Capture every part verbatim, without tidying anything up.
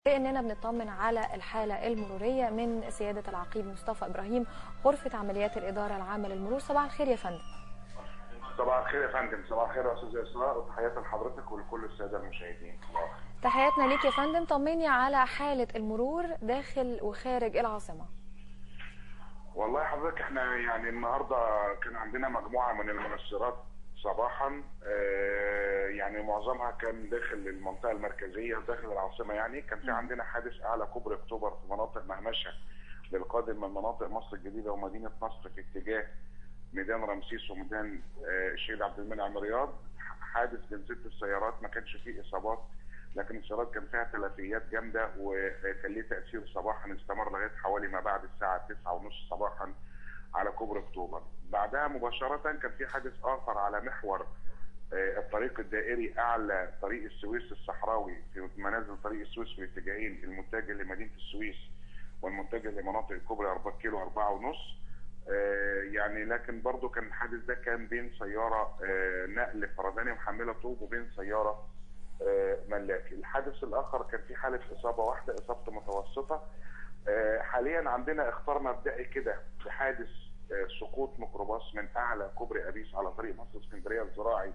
باننا بنطمن على الحاله المروريه من سياده العقيد مصطفى ابراهيم، غرفه عمليات الاداره العامه للمرور. صباح الخير يا فندم. صباح الخير يا فندم. صباح الخير يا استاذ اسراء، وتحياتي لحضرتك ولكل الساده المشاهدين. تحياتنا ليك يا فندم. طمني على حاله المرور داخل وخارج العاصمه. والله حضرتك احنا يعني النهارده كان عندنا مجموعه من المنشرات صباحا، اه يعني معظمها كان داخل المنطقه المركزيه داخل العاصمه. يعني كان في عندنا حادث اعلى كوبري اكتوبر في مناطق مهمشه للقادم من مناطق مصر الجديده ومدينه نصر في اتجاه ميدان رمسيس وميدان اه الشهيد عبد المنعم رياض. حادث بين ست سيارات، ما كانش فيه اصابات، لكن السيارات كان فيها تلفيات جامده وكان ليه تاثير صباحا استمر لغايه حوالي ما بعد الساعه تسعة ونص صباحا على كوبري اكتوبر. بعدها مباشره كان في حادث اخر على محور الطريق الدائري اعلى طريق السويس الصحراوي في منازل طريق السويس في الاتجاهين، المتجه لمدينه السويس والمتجه لمناطق الكوبري أربعة كيلو أربعة ونص. يعني لكن برضو كان الحادث ده كان بين سياره نقل فرداني محمله طوب وبين سياره ملاكي. الحادث الاخر كان في حاله اصابه واحده، اصابه متوسطه. حاليا عندنا اخطار مبدئي كده بحادث سقوط ميكروباص من اعلى كوبري ابيس على طريق مصر اسكندريه الزراعي.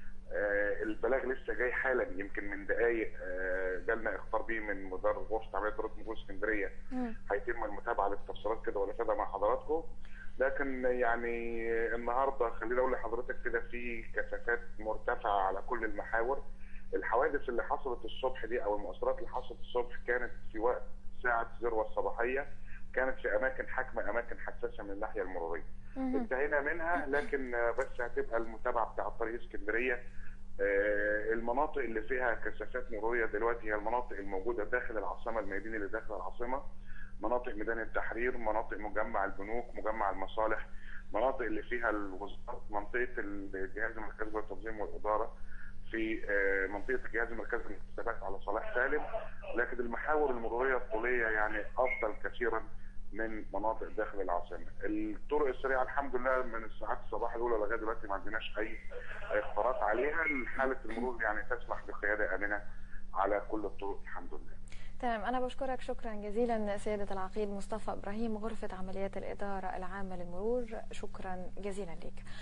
البلاغ لسه جاي حالا، يمكن من دقائق جالنا اخطار بيه من مدير غرفه عمليات اداره مرور اسكندريه. هيتم المتابعه للتفصيلات كده ولا كده مع حضراتكم. لكن يعني النهارده خليني اقول لحضرتك كده في كثافات مرتفعه على كل المحاور. الحوادث اللي حصلت الصبح دي او المؤثرات اللي حصلت الصبح كانت في وقت ساعه الذروه الصباحيه، كانت في اماكن حاكمه، اماكن حساسه من الناحيه المروريه. انتهينا منها، لكن بس هتبقى المتابعه بتاع طريق اسكندريه. المناطق اللي فيها كثافات مروريه دلوقتي هي المناطق الموجوده داخل العاصمه، الميادين اللي داخل العاصمه، مناطق ميدان التحرير، مناطق مجمع البنوك، مجمع المصالح، مناطق اللي فيها الوزارات، منطقه الجهاز المركزي للتنظيم والاداره، في منطقه الجهاز المركزي للحسابات على صلاح سالم. لكن المحاور المروريه الطوليه يعني افضل كثيرا من مناطق داخل العاصمه. الطرق السريعه الحمد لله من الساعات الصباح الاولى لغايه دلوقتي ما عندناش اي اخطارات عليها. حاله المرور يعني تسمح بقياده امنه على كل الطرق الحمد لله. تمام، أنا بشكرك شكرا جزيلا سيادة العقيد مصطفى إبراهيم، غرفة عمليات الإدارة العامة للمرور. شكرا جزيلا لك.